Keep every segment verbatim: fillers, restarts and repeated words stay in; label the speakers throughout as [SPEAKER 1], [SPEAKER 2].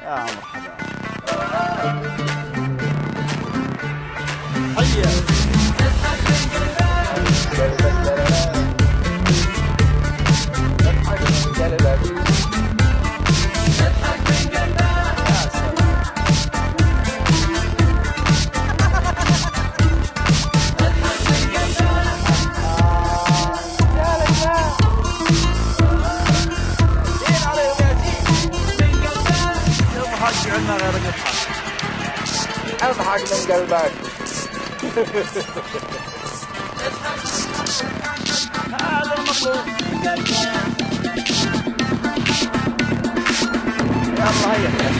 [SPEAKER 1] يا مرحبا. حيا عندنا غير نضحك. اضحك من قلبك. هذا المطلوب. يلا هيا.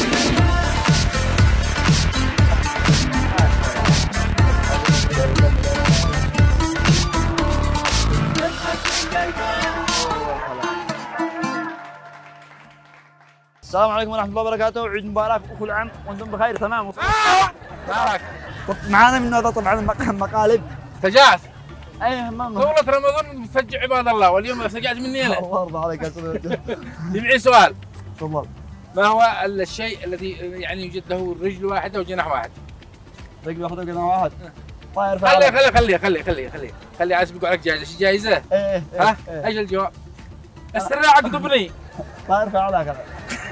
[SPEAKER 1] السلام عليكم ورحمة الله وبركاته، عيد مبارك وكل عام وانتم بخير. تمام
[SPEAKER 2] مالك؟
[SPEAKER 1] معانا من هذا طبعا مقالب
[SPEAKER 2] سجعت.
[SPEAKER 1] ايه ماما
[SPEAKER 2] دولة رمضان مفجع عباد الله، واليوم سجعت مني انا.
[SPEAKER 1] الله يرضى عليك يا سيدي.
[SPEAKER 2] معي سؤال.
[SPEAKER 1] تفضل.
[SPEAKER 2] ما هو الشيء الذي يعني يوجد له رجل واحدة وجناح واحد؟
[SPEAKER 1] رجل واحدة وجناح واحد. طاير في
[SPEAKER 2] خلي خلي خلي خلي خلي خلي خلي عايز بقول لك جائزة، ايش جائزة؟
[SPEAKER 1] ايه ايه
[SPEAKER 2] ها؟ ايش الجواب؟ السراع اقطبني.
[SPEAKER 1] طاير في اعلاك هذا.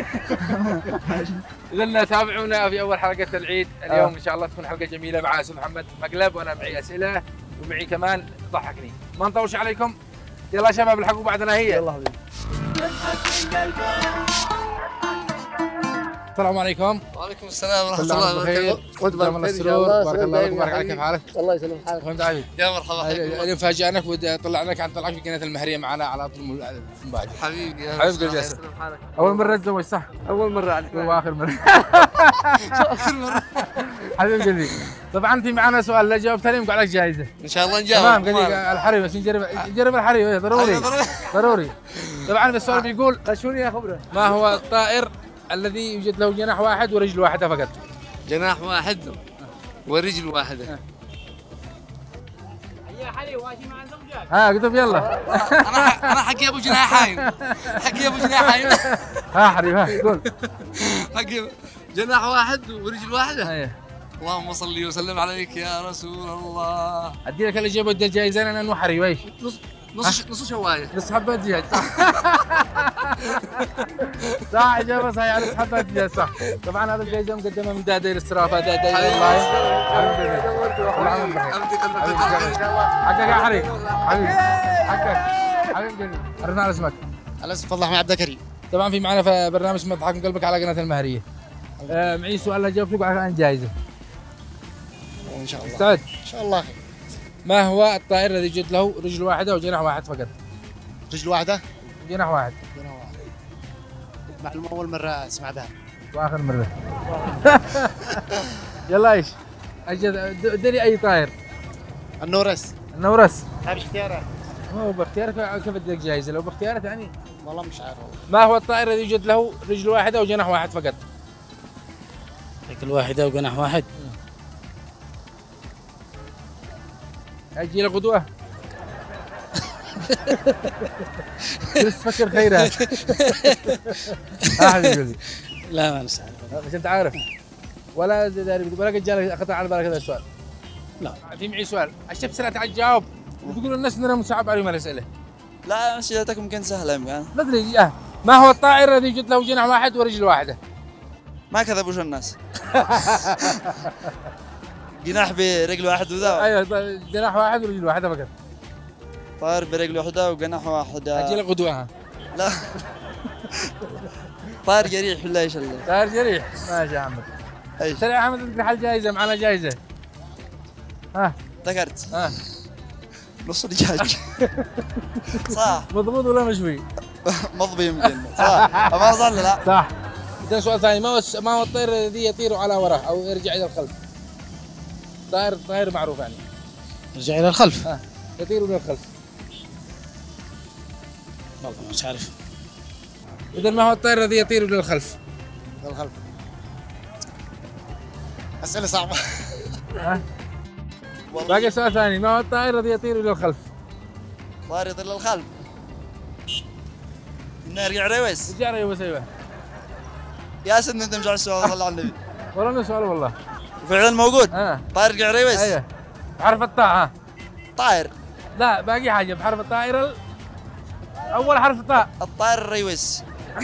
[SPEAKER 2] إذا تابعونا في أول حلقة العيد اليوم. إن شاء الله تكون حلقة جميلة مع أستاذ محمد مقلب، وأنا معي أسئلة ومعي كمان ضحكني. ما نطولش عليكم، يلا شباب الحقوا بعدنا هي.
[SPEAKER 1] يلا حبيبي.
[SPEAKER 2] السلام عليكم.
[SPEAKER 3] وعليكم السلام ورحمة الله وبركاته.
[SPEAKER 2] وانتم بخير ان شاء الله. بارك الله فيك وبارك عليك. كيف حالك؟
[SPEAKER 3] الله يسلمك حالك.
[SPEAKER 2] وانت عايد؟
[SPEAKER 3] يا مرحبا.
[SPEAKER 2] اليوم فاجأناك وطلعناك عن طلعك في قناة المهرية معنا على طول المبادئ.
[SPEAKER 3] حبيبي يا
[SPEAKER 2] حبيبي قلبي. أول مرة تتزوج صح؟
[SPEAKER 3] أول مرة عليك.
[SPEAKER 2] وآخر مرة.
[SPEAKER 3] آخر مرة.
[SPEAKER 2] حبيبي قلبي. طبعا في معنا سؤال لا جاوبت عليه بقول لك جائزة.
[SPEAKER 3] إن شاء الله نجاوب.
[SPEAKER 2] تمام. قال لي الحريم بس نجرب نجرب الحريم ضروري. ضروري. طبعا السؤال بيقول
[SPEAKER 3] قشوني يا خبرة.
[SPEAKER 2] ما هو الطائر الذي يوجد له جناح واحد ورجل واحدة فقط؟
[SPEAKER 3] جناح واحد ورجل واحدة.
[SPEAKER 4] يا حلي واشي مع زوجك.
[SPEAKER 2] ها اكتب يلا.
[SPEAKER 3] أنا أنا حقي أبو جناحين. حقي أبو جناحين.
[SPEAKER 2] ها حريم ها قول.
[SPEAKER 3] حقي جناح واحد ورجل واحدة.
[SPEAKER 2] ايوه.
[SPEAKER 3] اللهم صل وسلم عليك يا رسول الله.
[SPEAKER 2] ادي لك الاجابه ودي الجائزه انا انه حريم ايش؟
[SPEAKER 3] نص نص نص شواية.
[SPEAKER 2] نص حبة دجاج صح. صح اجابه صحيحه، نص حبة دجاج صح. طبعا هذا الجائزه مقدمه من دادا الاسترافه دادا الله. حبيبي كل عام وانت بخير. حقك يا حريم حبيبي حقك حبيبي قلبي. عرفنا على اسمك.
[SPEAKER 5] على اسم فضل احمد عبد الكريم.
[SPEAKER 2] طبعا في معنا في برنامج اسمه ضحك من قلبك على قناه المهريه. آه معي سؤال اجاوب فيك عن جائزه.
[SPEAKER 5] ان شاء الله.
[SPEAKER 2] مستعد؟
[SPEAKER 5] ان شاء الله خير.
[SPEAKER 2] ما هو الطائر الذي يوجد له رجل واحده وجناح واحد فقط؟
[SPEAKER 5] رجل واحده؟
[SPEAKER 2] جناح واحد.
[SPEAKER 5] جناح واحد. معلومه اول مره اسمع بها.
[SPEAKER 2] واخر مره. يلا ايش؟ اجل ادري اي طائر.
[SPEAKER 5] النورس.
[SPEAKER 2] النورس.
[SPEAKER 5] هذا اختيارات.
[SPEAKER 2] هو باختيارك كيف بدك جائزه؟ لو باختيارات يعني.
[SPEAKER 5] والله مش عارف.
[SPEAKER 2] ما هو الطائر الذي يوجد له رجل واحده وجناح واحد فقط؟
[SPEAKER 4] رجل واحدة وجناح واحد.
[SPEAKER 2] اجي لك غدوه. بس فكر خيرات. ها حبيبي.
[SPEAKER 4] لا ما نسأل.
[SPEAKER 2] مش انت عارف ولا داري ولا قد جالك خطر على بالك هذا السؤال؟
[SPEAKER 4] لا.
[SPEAKER 2] في معي سؤال، الشباب سرعة تعال تجاوب وبيقولوا الناس اننا مصعب عليهم الاسئله.
[SPEAKER 1] لا اسئلتك يمكن سهلة يمكن.
[SPEAKER 2] ما ادري اه ما هو الطائر الذي يوجد له جناح واحد ورجل واحده؟
[SPEAKER 1] ما كذبوش الناس. جناح برجل واحد وذا.
[SPEAKER 2] ايوه جناح واحد ورجل واحده فقط.
[SPEAKER 1] طائر برجل واحدة وجناح واحد.
[SPEAKER 2] اجي لك غدوه ها.
[SPEAKER 1] لا. طائر جريح ولا ايش اللي؟
[SPEAKER 2] طائر جريح. ماشي يا حمد.
[SPEAKER 1] ايش؟
[SPEAKER 2] سريع يا حمد انت حل جائزه معنا جائزه. ها
[SPEAKER 1] ذكرت.
[SPEAKER 2] ها
[SPEAKER 1] نص دجاج. صح.
[SPEAKER 2] مضبوط ولا مشوي؟
[SPEAKER 1] مضبي يمكن. صح. ما ظل لا.
[SPEAKER 2] صح. بدنا سؤال ثاني، ما هو ما هو الطير الذي يطير على وراه او يرجع الى الخلف؟ طائر طائر معروف يعني.
[SPEAKER 4] رجع إلى الخلف.
[SPEAKER 2] ها يطير الى الخلف.
[SPEAKER 4] والله مش عارف.
[SPEAKER 2] إذا ما هو الطائر الذي يطير إلى الخلف؟
[SPEAKER 5] إلى الخلف. أسئلة صعبة.
[SPEAKER 2] ها؟ باقي سؤال ثاني، ما هو الطائر الذي يطير إلى الخلف؟
[SPEAKER 1] طائر يطير للخلف. إنه يرجع ريوس.
[SPEAKER 2] رجع ريوس أيوه.
[SPEAKER 1] يا سيدنا انت مش على السؤال صلى على النبي.
[SPEAKER 2] والله سؤال والله.
[SPEAKER 1] فعلا موجود.
[SPEAKER 2] اه
[SPEAKER 1] طائر القعريوس.
[SPEAKER 2] ايوه بحرف الطاء. ها
[SPEAKER 1] طائر.
[SPEAKER 2] لا باقي حاجه بحرف الطائر ال... اول حرف طاء.
[SPEAKER 1] الطائر الريوس.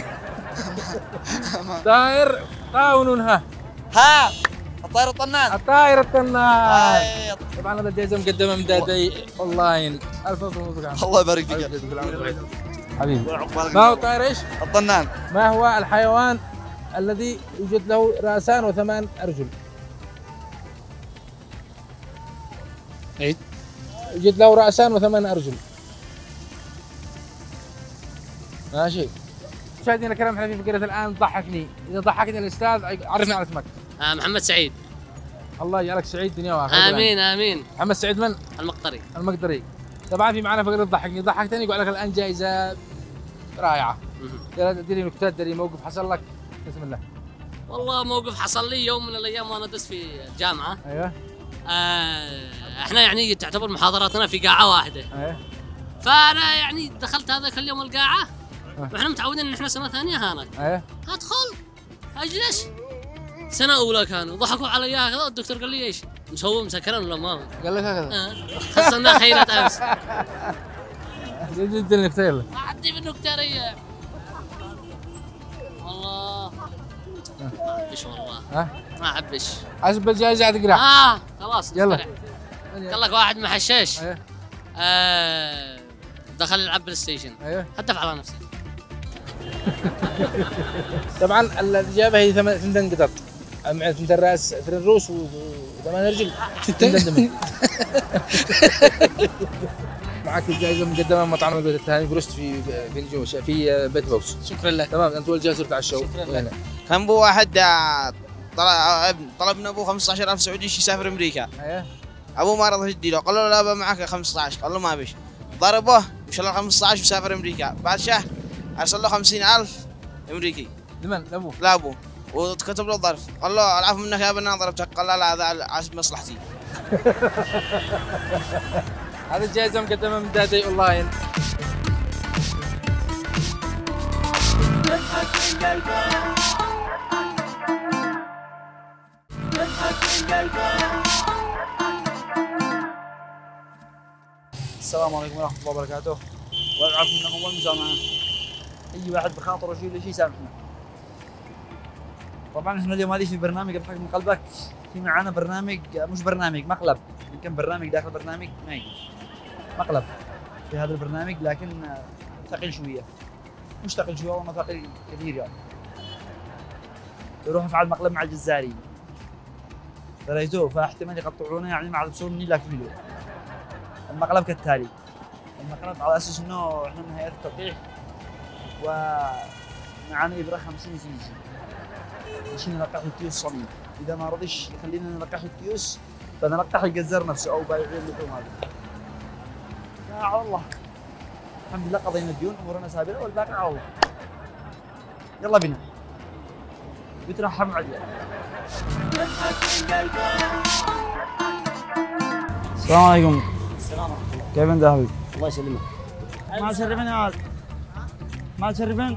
[SPEAKER 2] طائر طاء ونون ها.
[SPEAKER 1] ها الطائر الطنان.
[SPEAKER 2] الطائر الطنان.
[SPEAKER 1] أي.
[SPEAKER 2] طبعا هذا الجائزه مقدمه من دادي اونلاين. الف مبروك.
[SPEAKER 1] الله يبارك فيك
[SPEAKER 2] حبيبي. ما هو الطائر ايش؟
[SPEAKER 1] الطنان.
[SPEAKER 2] ما هو الحيوان الذي يوجد له راسان وثمان ارجل؟
[SPEAKER 4] عيد.
[SPEAKER 2] يوجد له راسان وثمان ارجل. ماشي. مشاهدينا الكرام احنا في فقرة الان ضحكني، اذا ضحكني الاستاذ عرفنا على اسمك.
[SPEAKER 3] آه محمد سعيد.
[SPEAKER 2] الله يجعلك سعيد دنيا واخره.
[SPEAKER 3] امين امين.
[SPEAKER 2] محمد سعيد من؟
[SPEAKER 3] المقطري.
[SPEAKER 2] المقدري. طبعا في معنا فقرة ضحكني، ضحكتني يقول لك الان جائزة رائعة. اديني نكتات، اديني موقف حصل لك. بسم الله.
[SPEAKER 3] والله موقف حصل لي يوم من الايام وانا دست في الجامعه.
[SPEAKER 2] ايوه.
[SPEAKER 3] آه احنا يعني تعتبر محاضراتنا في قاعه واحده.
[SPEAKER 2] ايوه.
[SPEAKER 3] فانا يعني دخلت هذاك اليوم القاعه واحنا متعودين ان احنا سنه ثانيه هانك.
[SPEAKER 2] ايوه.
[SPEAKER 3] ادخل اجلس. سنه اولى كانوا ضحكوا علي كذا، الدكتور قال لي ايش؟ مسوي مسكران ولا ما هو؟
[SPEAKER 2] قال لك هكذا؟
[SPEAKER 3] اه خلصنا خيرات امس.
[SPEAKER 2] جد النكتة يلا.
[SPEAKER 3] ما عندي بالنكته ريا. والله ما احبش والله.
[SPEAKER 2] ها؟
[SPEAKER 3] ما احبش.
[SPEAKER 2] حسب الجائزة تقرا.
[SPEAKER 3] اه خلاص
[SPEAKER 2] يلا.
[SPEAKER 3] استرح. قال لك واحد محشش.
[SPEAKER 2] ايوه.
[SPEAKER 3] آه دخل يلعب بلاي ستيشن.
[SPEAKER 2] ايوه.
[SPEAKER 3] هدف على نفسه.
[SPEAKER 2] طبعا الاجابه هي ثمان ثنتين قطط. مع ثنتين راس، اثنين روس وثمان رجل. ثنتين. معك الجائزه مقدمه من مطعم البيت الثاني بروست في في الجوش في بيت بوكس.
[SPEAKER 4] شكرا لك.
[SPEAKER 2] تمام انت والجائزه صرت على الشو.
[SPEAKER 4] شكرا لك.
[SPEAKER 6] كان بو واحد طلب طلب من ابوه خمسة عشر ألف سعودي يسافر امريكا.
[SPEAKER 2] ايوه.
[SPEAKER 6] ابوه ما رضى يدي له، قال له لا ابا معك خمسة عشر، قال له ما بيش. ضربه وشال خمسة عشر وسافر امريكا، بعد شهر ارسل له خمسين ألف امريكي.
[SPEAKER 2] لمن؟ لابوه؟
[SPEAKER 6] لابوه وكتب له ظرف، قال له العفو منك يا ابني انا ضربتك، قال لا لا هذا على مصلحتي.
[SPEAKER 2] هذه الجائزه مقدمه من دادي اونلاين.
[SPEAKER 1] السلام عليكم ورحمة الله وبركاته. والعفو منكم والمسامحة. أي واحد بخاطره شيء شيء سامحنا. طبعا احنا اليوم هذه في برنامج الحق من قلبك. في معانا برنامج مش برنامج مقلب، يمكن برنامج داخل برنامج ما مقلب في هذا البرنامج، لكن ثقيل شوية. مش ثقيل شوية والله ثقيل كثير يعني. يروح افعل مقلب مع الجزاري. دريتوه فاحتمال يقطعونه يعني مع البسوني لا كيلو. المقلب كالتالي. المقلب على اساس انه احنا من هيئة التلقيح ومعانا ابره خمسين سي سي. ماشي نلقح التيوس صميم، اذا ما رضيش يخلينا نلقح التيوس فنلقح الجزار نفسه او بايعين اللحوم هذه. يا على الله. الحمد لله قضينا الديون، امورنا سابقه والباقي على الله. يلا بينا. بترحم عليا. السلام عليكم.
[SPEAKER 5] السلام ورحمة الله.
[SPEAKER 1] كيف انت يا حبيبي؟
[SPEAKER 5] الله يسلمك.
[SPEAKER 1] ما تشرفين يا ولد. ما تشرفين؟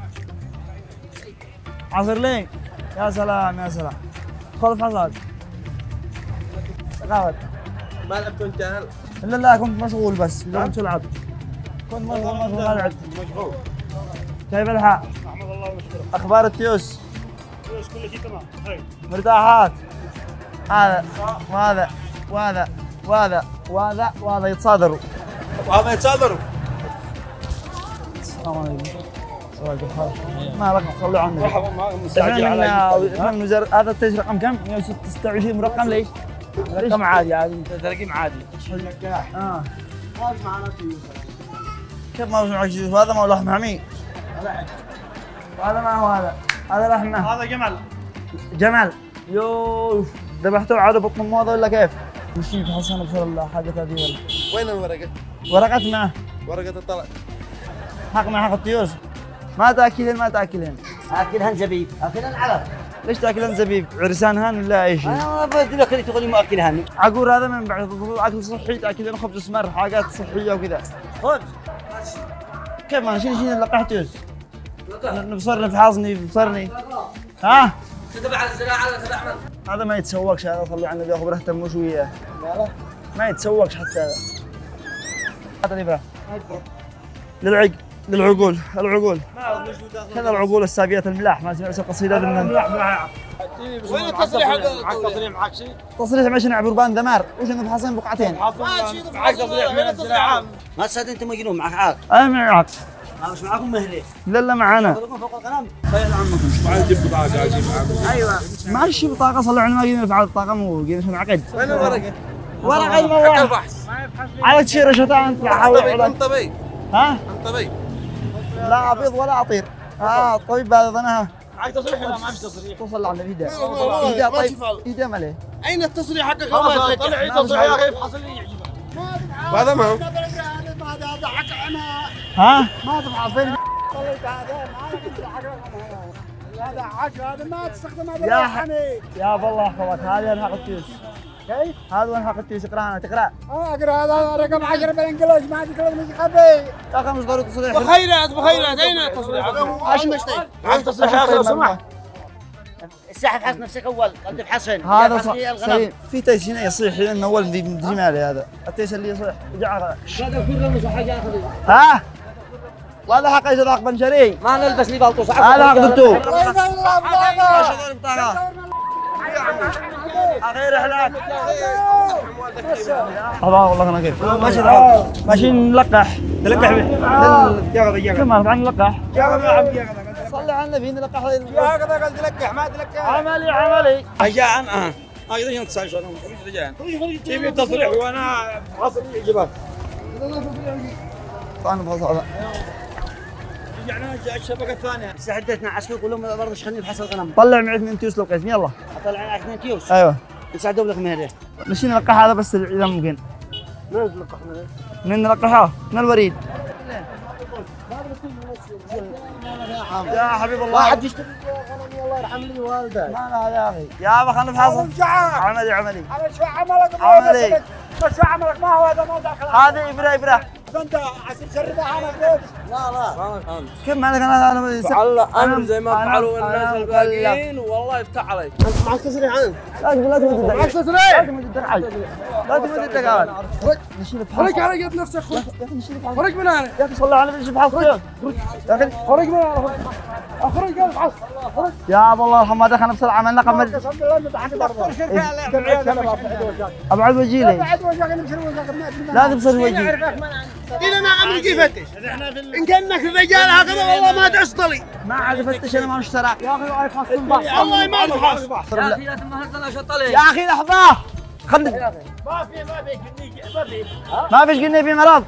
[SPEAKER 1] عصر لي. يا سلام يا سلام. خذ حصاد. ثقافة.
[SPEAKER 6] ما لعبت انت هل؟
[SPEAKER 1] لا لا كنت مشغول بس، اليوم تلعب. كنت مشغول مشغول ما لعبت.
[SPEAKER 6] مشغول.
[SPEAKER 1] كيف الحال؟
[SPEAKER 5] احمد الله واشكره.
[SPEAKER 1] اخبار التيوس؟
[SPEAKER 5] التيوس كل شيء تمام. هاي.
[SPEAKER 1] مرتاحات. هذا وهذا وهذا وهذا وهذا وهذا يتصادروا.
[SPEAKER 6] وهذا يتصادروا.
[SPEAKER 1] السلام عليكم. ما لك صلوا على النبي.
[SPEAKER 6] مرحبا معكم مستعجل
[SPEAKER 1] احنا
[SPEAKER 6] على
[SPEAKER 1] من من وزارة هذا التيس رقم كم؟ مئة وستة وعشرين مرقم ليش؟ رقم عادي عادي ترقيم عادي. اه
[SPEAKER 5] ما في معنا تيوس.
[SPEAKER 1] كيف ما في معك تيوس؟ هذا ما هو لحم حمي. وهذا ما هو هذا. هذا لحمه.
[SPEAKER 5] هذا جمل.
[SPEAKER 1] جمل. يوه ذبحتوه على بطن الموضة ولا كيف؟ مشي في حسن بصر الله حاجة هذه.
[SPEAKER 6] وين الورقة؟
[SPEAKER 1] ورقة معه.
[SPEAKER 6] ورقة الطلع.
[SPEAKER 1] حق مع حق التيوس. ما تاكلين ما تاكلين.
[SPEAKER 5] اكلهن زبيب، اكلهن علف.
[SPEAKER 1] ليش تاكلين زبيب؟ عرسان هان ولا اي شيء؟
[SPEAKER 5] انا بدي لك تقولي ما اكلهن.
[SPEAKER 1] عقور هذا من بعد اكل صحي تاكلين خبز اسمر حاجات صحيه وكذا.
[SPEAKER 5] خبز.
[SPEAKER 1] كيف ما شيل شيل لقحتوس. نبصرني في حاصني بصرني. ها؟
[SPEAKER 3] تبع الزراعه تبعنا.
[SPEAKER 1] هذا ما يتسوقش، هذا صلوا على النبي اخبره اهتموا شويه. ما يتسوقش حتى هذا. هذا الابره. للعق للعقول العقول. كذا العقول السابيات الملاح، ما سمعت القصيده من الملاح ملاح.
[SPEAKER 6] وين التصريح حق معك تصريح معك شيء؟
[SPEAKER 1] تصريح ماشي نعبر بان دمار، وش نفحصين بقعتين.
[SPEAKER 6] معك تصريح من الزراعه.
[SPEAKER 7] ما تصدق انت مجنون معك عاق.
[SPEAKER 1] انا معك.
[SPEAKER 7] انا مش معاكم مهلي.
[SPEAKER 1] لا لا معانا.
[SPEAKER 7] فوق القناه خيال عمكم.
[SPEAKER 2] ما عندي بطاقه اجيب معاكم.
[SPEAKER 7] ايوه.
[SPEAKER 1] ماشي بطاقه صلوا على ما جينا نفعل الطاقه مو جينا نعقد.
[SPEAKER 6] وين الورقه؟
[SPEAKER 1] ورقه المواد.
[SPEAKER 2] البحث.
[SPEAKER 1] على تشير شتان تحاول.
[SPEAKER 6] انطبي
[SPEAKER 1] ها؟
[SPEAKER 6] انطبي.
[SPEAKER 1] لا ابيض ولا اطير. اه الطبيب هذا ظنها.
[SPEAKER 6] معك تصريح ولا معك تصريح؟
[SPEAKER 1] توصل على الهداء. هداء طيب هداء ماله.
[SPEAKER 6] اين التصريح حقك؟ خلاص طلع لي تصريح يا اخي افحص اللي يعجبك.
[SPEAKER 2] وهذا ما هو.
[SPEAKER 1] ها؟
[SPEAKER 8] ما تفحص فين طلعت هذا ما هذا حق هذا ما تستخدم هذا
[SPEAKER 1] يا
[SPEAKER 8] حمي.
[SPEAKER 1] يا بالله يحفظك، هذا وين حق التيوس؟
[SPEAKER 8] كيف؟
[SPEAKER 1] هذا وين حق التيوس؟ اقراها تقرا.
[SPEAKER 8] اه اقرا هذا رقم عشرة بالانجليزي ما تقرا بالمسخبي.
[SPEAKER 1] يا اخي مش ضروري تصريح.
[SPEAKER 6] بخيرات بخيرات اين التصريح؟ معك تصريح يا اخي لو سمحت.
[SPEAKER 7] الساحب حس نفسك اول قد بحسن.
[SPEAKER 1] هذا صح سليم. في تيس هنا يصيح لان اول ندري مالي هذا التيس اللي يصيح جعل.
[SPEAKER 7] هذا كله مش حاجه اخذ.
[SPEAKER 1] ها؟ وهذا حق ايش راق بنشري؟
[SPEAKER 7] ما نلبس لي بلطو صعب.
[SPEAKER 1] هذا حق دكتور.
[SPEAKER 8] الله
[SPEAKER 1] اخير رحلات. الله والله انا كيف. ماشي ماشي نلقح. تلقح به. يا غبي يا غبي. كم عن نلقح؟
[SPEAKER 8] يا غبي يا غبي.
[SPEAKER 1] صلي على النبي نلقح.
[SPEAKER 8] يا غبي قال تلقح ما تلقح.
[SPEAKER 1] عملي عملي.
[SPEAKER 7] رجاء اه هاي اذا تسال شو رجاء.
[SPEAKER 8] تبي تصريح وانا حصل يعجبك.
[SPEAKER 1] انا بخلص
[SPEAKER 8] رجعنا الشبكه الثانيه.
[SPEAKER 7] ساعدتنا عسكر كلهم برضه خليني بحصل الغنم.
[SPEAKER 1] طلع معي اثنين تيوس لو قسم يلا.
[SPEAKER 7] طلع لنا اثنين تيوس.
[SPEAKER 1] ايوه.
[SPEAKER 7] يساعدوا لك مهله.
[SPEAKER 1] ماشي نلقح هذا بس اذا ممكن.
[SPEAKER 8] من نلقحنا؟
[SPEAKER 1] من نلقحه؟ من الوريد. يا حبيب الله.
[SPEAKER 8] واحد يشتري غنم الله يرحم لي والده.
[SPEAKER 1] ما لا يا اخي. يا ابا خلنا نفحص. عملي عملي.
[SPEAKER 8] انا شو عملك؟
[SPEAKER 1] عملي.
[SPEAKER 8] شو عملك؟ ما هو هذا ما دخل.
[SPEAKER 1] هذه ابره ابره.
[SPEAKER 8] انت عسير شربها انا كيف؟ لا لا.
[SPEAKER 1] كيف مالك انا انا
[SPEAKER 9] فعل امر زي ما فعلوا الناس الباقيين والله يفتح عليك.
[SPEAKER 8] انت معك تصريح عنه؟
[SPEAKER 1] لا تقول لا تمد
[SPEAKER 8] معك تصريح؟
[SPEAKER 1] لا تمد الدرعي. لا تمد الدقائق. نشيل الفحص.
[SPEAKER 8] خرج على قد نفسك.
[SPEAKER 1] يا اخي نشيل الفحص.
[SPEAKER 8] خرج من هنا.
[SPEAKER 1] يا اخي صلى على النبي نشيل الفحص. يا اخي
[SPEAKER 8] خرج من هنا. اخرج قال فحص. خرج.
[SPEAKER 1] يا ابو الله يرحمه دخلنا بسرعه عملنا قمر. ابعد وجهي لي.
[SPEAKER 8] ابعد وجهك نمشي وجهك.
[SPEAKER 1] لا تبصر وجهي.
[SPEAKER 8] إذا ما عمرك يفتش. إن كأنك الرجال هكذا والله ما تعصطلي.
[SPEAKER 1] ما عاد فتش انا ما اشترى. يا اخي ما يفحص البحث.
[SPEAKER 8] والله ما يفحص.
[SPEAKER 7] يا اخي لا تمهلنا شطلي.
[SPEAKER 1] يا اخي لحظه. خلي
[SPEAKER 8] ما في ما في ما في.
[SPEAKER 1] ما فيش قلنا في مرض.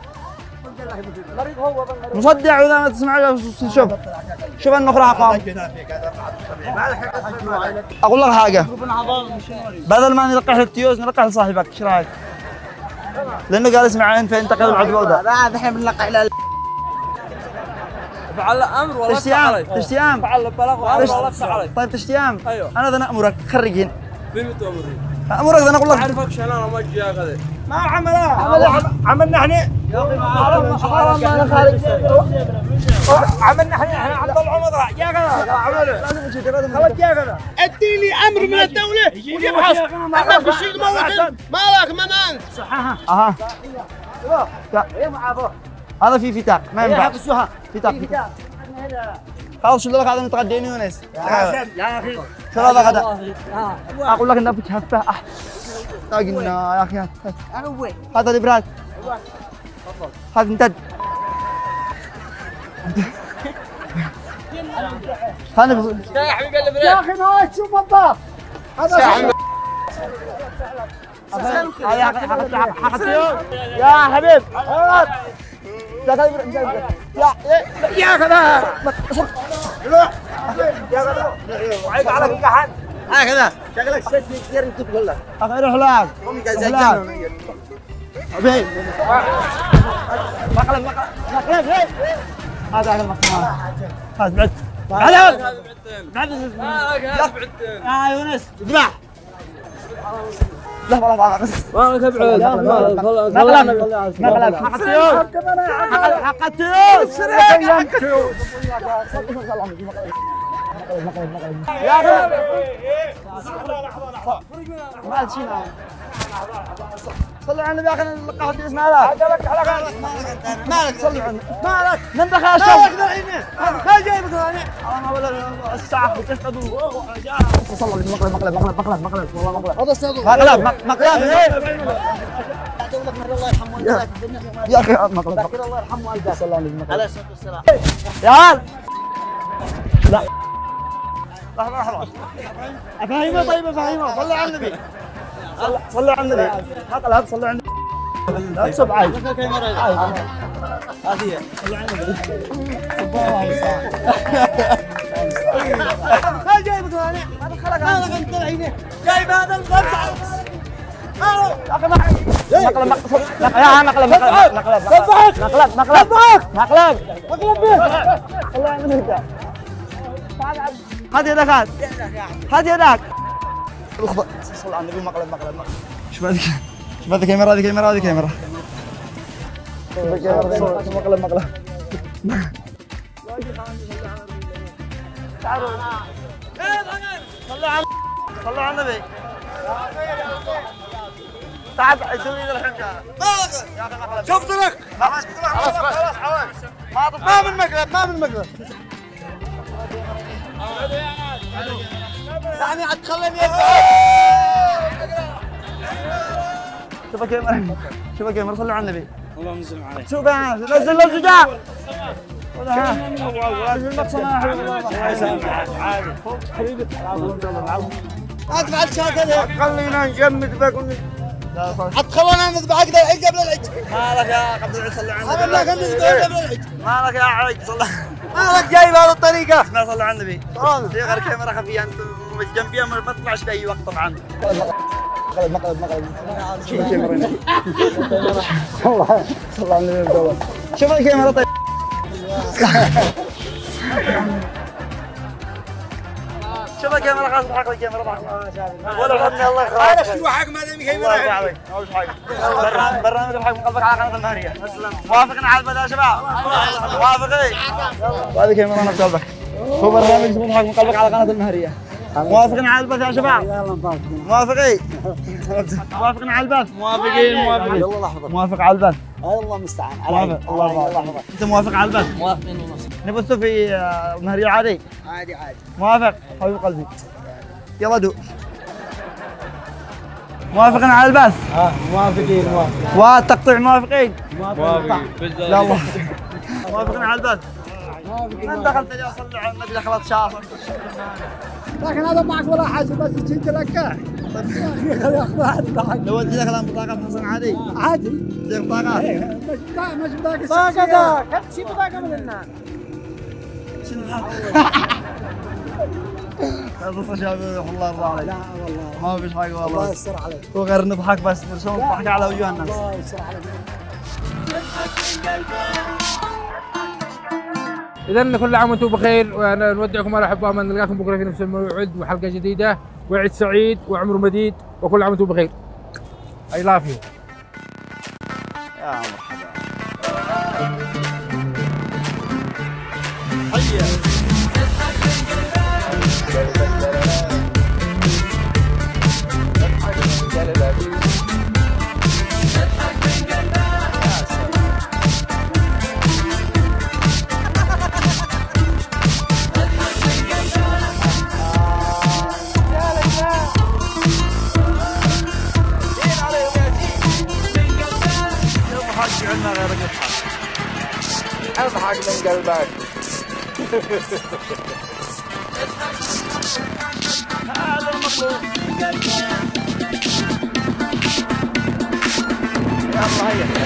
[SPEAKER 1] مصدع واذا ما تسمع شوف شوف النخرة قام. اقول لك حاجه بدل ما نلقح التيوس نلقح لصاحبك ايش رايك؟ لانه قال اسمع انت انت قلب العقبه ده.
[SPEAKER 7] لا الحين بنلقح الى
[SPEAKER 9] فعل امر والله يفتح
[SPEAKER 1] تشتيام
[SPEAKER 9] عليك.
[SPEAKER 1] تشتيام
[SPEAKER 9] فعل بلاغ وامر والله يفتح عليك.
[SPEAKER 1] طيب تشتيام
[SPEAKER 9] ايوه
[SPEAKER 1] انا ذا نامرك خرجين
[SPEAKER 9] في متى امري؟
[SPEAKER 1] امرك ذا اقول لك
[SPEAKER 9] اعرفك شان انا ما اجي اخذ.
[SPEAKER 8] ما عملها. عملنا احنا.
[SPEAKER 1] يا اخي ما حرام انا خارج.
[SPEAKER 8] عملنا احنا احنا عبد العمر يا كذا. عمله. خلك يا كذا. اديني امر من الدوله ويبحث. اما في شيء موت مالك من انت؟
[SPEAKER 1] صحها. اها. هذا في فتاق ما ينفع. فتاق فتاق. خلاص شو لك هذا نتغديني يونس.
[SPEAKER 7] يا اخي
[SPEAKER 1] شو هذا غدا؟ اقول لك انت بتهفه. قلنا يا اخي هذا الابراد. هذا امتد. خلنا
[SPEAKER 9] يا حبيبي الابراد.
[SPEAKER 8] يا اخي ما تشوف الضغط. هذا
[SPEAKER 1] يا حبيب يا
[SPEAKER 8] يا كذا. يا كذا. وعيب عليك القحن.
[SPEAKER 7] هكذا شغلك ست كثير انت تقول لك.
[SPEAKER 1] اخي روح لك.
[SPEAKER 7] امي قاعد زعلان.
[SPEAKER 1] ابي مقلب مقلب هذا على المقام. هذا بعد بعد بعد يا يونس اذبح. لا والله ما بس
[SPEAKER 9] مالك ابعد.
[SPEAKER 1] مقلب مقلب حق التيوس حق التيوس يا اخي ما شيء صلوا على النبي يا اخي نلقى التيوس مالك مالك صلوا على النبي مالك من دخل الشوط ما جايبك انا انا ولا الساعه وتفقدوا صلوا على مقلب مقلب مقلب مقلب مقلب والله مقلب هذا استاذ مقلب مقلب الله يرحمه والدك يا اخي مقلب الله يرحمه والدك صلى الله عليه وسلم عليه الصلاه والسلام يا عيال لا لحظه لحظه افهمه طيب افهمه صلوا على النبي صلوا على النبي مقلب صلوا على النبي لا تصب عايز هذه صلوا على النبي ما جايبك هنا ما دخلك هذا انت العينين جايب هذا الخمسه مقلب مقلب مقلب يا مقلب مقلب مقلب مقلب مقلب مقلب مقلب الله يعينك هات يدك هات هات يدك صل على النبي مقلب مقلب مقلب شوف هذيك شوف هذه كاميرا هذه كاميرا هذه كاميرا مقلب مقلب تعالوا صلوا على صلوا على النبي تعال سوي لي الحين يا اخي مقلب شفت لك خلاص خلاص عوام ما من مقلب ما من مقلب يعني عاد خليني شوف الكاميرا شوف الكاميرا صلوا على النبي
[SPEAKER 8] اللهم نزل عليه
[SPEAKER 1] شوف نزل له الزجاج حبيبي اقطع الشاكل خلينا نجمد بك حتى خلونا نذبح كذا العيد قبل العيد مالك يا قبل العيد صلى على النبي مالك نذبح قبل العيد مالك يا عيد صلى مالك جايب هذه الطريقه ما صلى على النبي في غير كاميرا خفيه انت جنبيها ما تطلعش في اي وقت طبعا مقلب مقلب مقلب شوف الكاميرا والله صلى على النبي والله شوف الكاميرا طيب شوف الكاميرا خلاص بحق الكاميرا ولا خدني الله يخليك شو حق ما دام كاميرا عليك ما وش حق برنامج بحق من قلبك على قناه المهريه موافقين على البدء يا شباب موافقين وهذه كاميرا نفس قلبك هو برنامج اسمه بحق من قلبك على قناه المهريه موافقين على البث يا شباب موافقين موافقين على البث موافقين موافقين موافق على البث
[SPEAKER 7] الله المستعان
[SPEAKER 1] موافق الله يحفظك انت موافق على البث
[SPEAKER 7] موافقين ونص
[SPEAKER 1] نبثه في مهريه عادي
[SPEAKER 7] عادي عادي
[SPEAKER 1] موافق حبيب قلبي يلا دو موافقين على البث
[SPEAKER 8] اه موافقين موافقين
[SPEAKER 1] والتقطيع موافقين
[SPEAKER 8] موافقين
[SPEAKER 1] يلا موافقين على البث من دخلت اليوم صلوا على النبي دخلت شاصر
[SPEAKER 8] لكن هذا معك ولا حاجه بس تجي تلقاه
[SPEAKER 1] لو ودي لك الان بطاقه حسن عادي
[SPEAKER 8] عادي
[SPEAKER 1] زي بطاقات
[SPEAKER 8] مش بطاقه مش بطاقه بطاقه ذاك شي بطاقه من الناس
[SPEAKER 1] شنو هذا شباب الله يرضى عليك لا والله ما فيش حاجه والله
[SPEAKER 8] الله يستر عليك
[SPEAKER 1] هو غير نضحك بس نرسم نضحك على وجوه الناس
[SPEAKER 8] الله يستر عليك
[SPEAKER 2] إذا كل عام وأنتم بخير وأنا نودعكم على أحباء من نلقاكم بكرة في نفس الموعد وحلقة جديدة وعيد سعيد وعمر مديد وكل عام وأنتم بخير. I love you.
[SPEAKER 1] يا مرحبا. حيا. عندنا غيرك يضحك
[SPEAKER 2] اضحك من قلبك
[SPEAKER 1] هذا المطلوب يلا هيا